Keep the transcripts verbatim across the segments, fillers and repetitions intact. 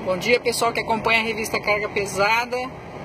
Bom dia, pessoal que acompanha a revista Carga Pesada.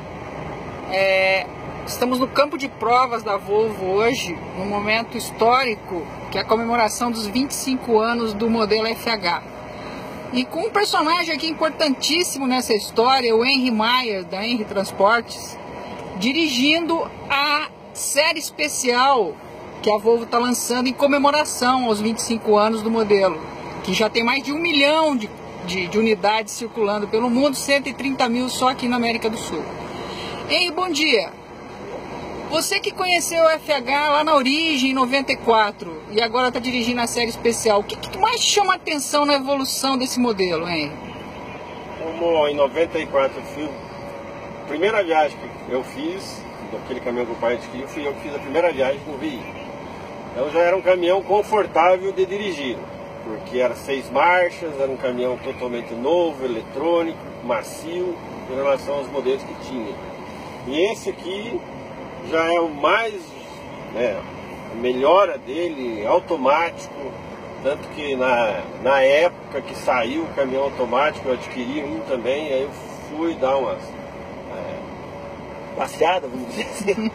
É, estamos no campo de provas da Volvo hoje, num momento histórico, que é a comemoração dos vinte e cinco anos do modelo F H. E com um personagem aqui importantíssimo nessa história, o Henry Maier, da Henry Transportes, dirigindo a série especial que a Volvo está lançando em comemoração aos vinte e cinco anos do modelo, que já tem mais de um milhão de De, de unidades circulando pelo mundo, cento e trinta mil só aqui na América do Sul. Ei, bom dia! Você que conheceu o F H lá na origem, em noventa e quatro, e agora está dirigindo a série especial, o que, que mais te chama a atenção na evolução desse modelo, hein? Como em noventa e quatro eu fiz, a primeira viagem que eu fiz, daquele caminhão que o pai adquiriu, fui eu que fiz a primeira viagem com o veículo. Então já era um caminhão confortável de dirigir, porque era seis marchas, era um caminhão totalmente novo, eletrônico, macio, em relação aos modelos que tinha. E esse aqui já é o mais, né, a melhora dele, automático, tanto que na, na época que saiu o caminhão automático, eu adquiri um também, aí eu fui dar umas é, passeadas, vamos dizer assim,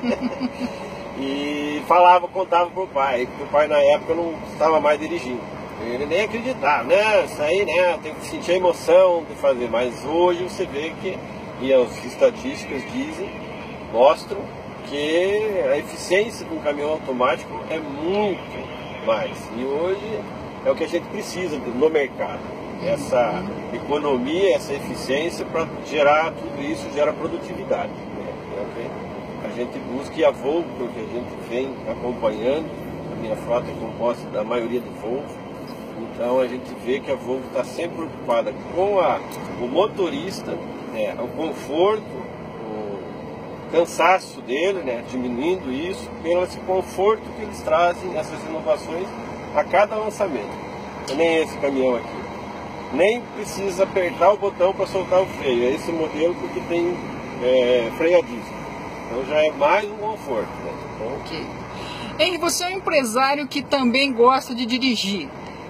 e falava, contava pro pai, que o pai na época não estava mais dirigindo. Ele nem acreditava, né? Isso aí, né? Tem que sentir a emoção de fazer. Mas hoje você vê que, e as estatísticas dizem, mostram que a eficiência de um caminhão automático é muito mais. E hoje é o que a gente precisa no mercado. Essa economia, essa eficiência para gerar tudo isso, gera produtividade. Né? É o que a gente busca, e a Volvo, que a gente vem acompanhando, a minha frota é composta da maioria de Volvo. Então a gente vê que a Volvo está sempre preocupada com a, o motorista, né, o conforto, o cansaço dele, né, diminuindo isso, pelo esse conforto que eles trazem, essas inovações a cada lançamento. É nem esse caminhão aqui. Nem precisa apertar o botão para soltar o freio. É esse modelo porque tem é, freio a diesel. Então já é mais um conforto. Né? Então, ok. Henry, você é um empresário que também gosta de dirigir.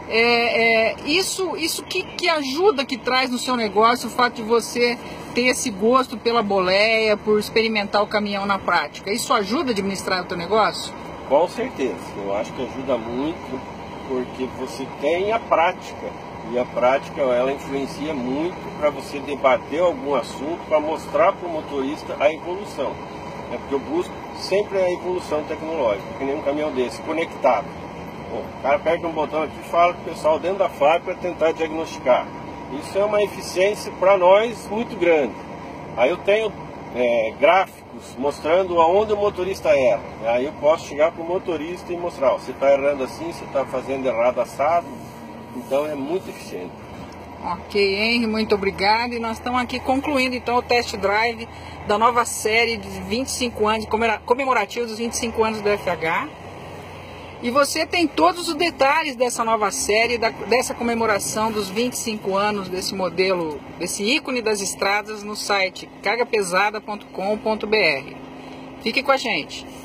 É, é, isso isso que, que ajuda, que traz no seu negócio o fato de você ter esse gosto pela boleia, por experimentar o caminhão na prática? Isso ajuda a administrar o teu negócio? Com certeza, eu acho que ajuda muito, porque você tem a prática, e a prática ela influencia muito para você debater algum assunto, para mostrar para o motorista a evolução. É porque eu busco sempre a evolução tecnológica, que nem um caminhão desse, conectado. O cara aperta um botão aqui e fala com o pessoal dentro da fábrica para tentar diagnosticar. Isso é uma eficiência para nós muito grande. Aí eu tenho é, gráficos mostrando aonde o motorista erra. Aí eu posso chegar para o motorista e mostrar, ó, você está errando assim, você está fazendo errado assado. Então é muito eficiente. Ok, Henry, muito obrigado. E nós estamos aqui concluindo então o test drive da nova série de vinte e cinco anos, comemorativo dos vinte e cinco anos do F H. E você tem todos os detalhes dessa nova série, da, dessa comemoração dos vinte e cinco anos desse modelo, desse ícone das estradas, no site carga pesada ponto com ponto br. Fique com a gente.